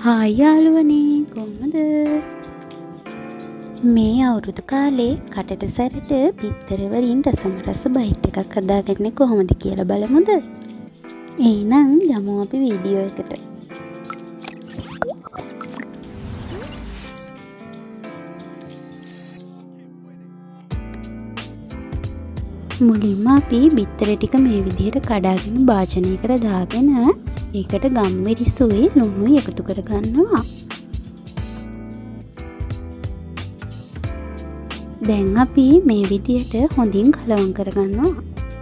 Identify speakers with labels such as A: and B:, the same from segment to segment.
A: Hi යාළුවනේ කොහොමද? මේ අවුරුදු කාලේ කටට සැරට බිත්තර වලින් රස බයිට් එකක් හදාගන්නේ කොහොමද කියලා බලමුද? එහෙනම් යමු අපි වීඩියෝ එකට. මුලින්ම අපි බිත්තර ටික මේ විදිහට කඩාගෙන භාජනයකට දාගෙන ඒකට ගම්මිරිසුයි ලුණුයි එකතු කරගන්නවා. දැන් අපි මේ විදිහට හොඳින් කලවම් කරගන්නවා.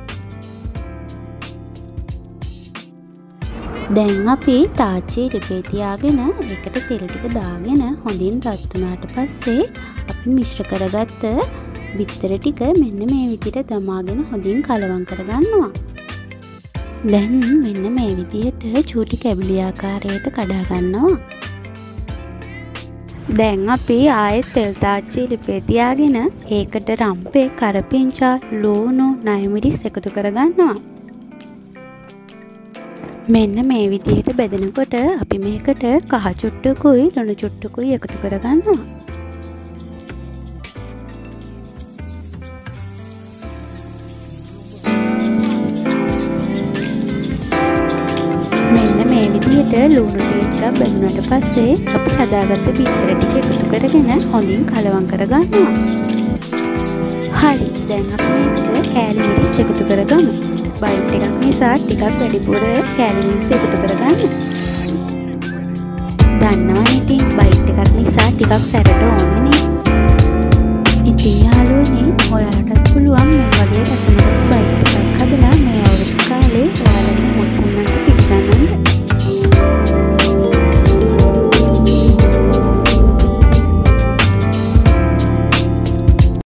A: දැන් අපි තාච්චියේ ලිපේ තියාගෙන ඒකට තෙල් ටික දාගෙන හොඳින් රත් වුණාට පස්සේ අපි මිශ්‍ර කරගත්ත බිත්තර ටික මෙන්න මේ විදිහට දමාගෙන හොඳින් කලවම් කරගන්නවා. දැන් මෙන්න මේ විදිහට චූටි කැබලි ආකාරයට කඩා ගන්නවා. දැන් අපි ආයෙත් තෙල් තාච්චියේ ලිපේ තියාගෙන ඒකට රම්පේ, කරපිංචා, ලුණු, නයමිරිස් එකතු කරගන්නවා. මෙන්න මේ විදිහට බෙදනකොට අපි මේකට කහ චුට්ටකුයි ලුණු චුට්ටකුයි එකතු කරගන්නවා. මෙන්න මේ විදිහට ලුණු ටික බැලුනට පස්සේ අපි හදාගත්ත බිත්තර ටික එකතු කරගෙන හොඳින් කලවම් කරගන්නවා. හරි, දැන් අපි මේකට කෑලි මිරිස් එකතු කරගමු. බයිට් එකක් නිසා ටිකක් වැඩිපුර කෑලි මිරිස් එකතු කරගන්න. දන්නවනේ ඉතින් බයිට් එකක් නිසා ටිකක් සැරට ඕනේ. ඉතින් යාළුවනේ ඔයාලටත් පුළුවන් මේ වගේ රසමරස බයිට් එකක් හදලා මේ අවුරුදු කාලේ ඔයාලගේ මුත් මුන්නන්ට පිළිගන්නන්න.